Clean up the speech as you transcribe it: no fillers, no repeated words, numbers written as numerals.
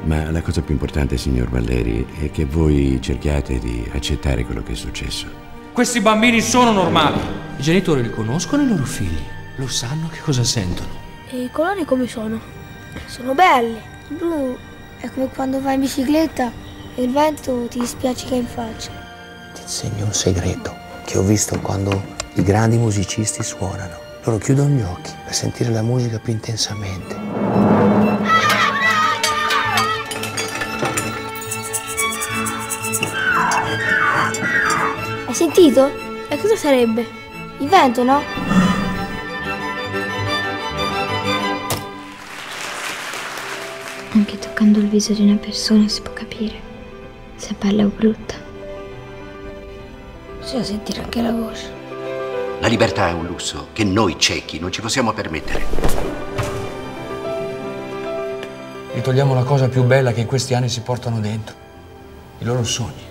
Ma la cosa più importante, signor Valleri, è che voi cerchiate di accettare quello che è successo. Questi bambini sono normali. I genitori li conoscono i loro figli. Lo sanno che cosa sentono. E i colori come sono? Sono belli. Il blu è come quando vai in bicicletta e il vento ti spiaccica in faccia. Ti insegno un segreto che ho visto quando i grandi musicisti suonano. Loro chiudono gli occhi per sentire la musica più intensamente. Hai sentito? E cosa sarebbe? Il vento, no? Anche toccando il viso di una persona si può capire se è bella o brutta. Bisogna sentire anche la voce. La libertà è un lusso che noi ciechi non ci possiamo permettere. Gli togliamo la cosa più bella che in questi anni si portano dentro. I loro sogni.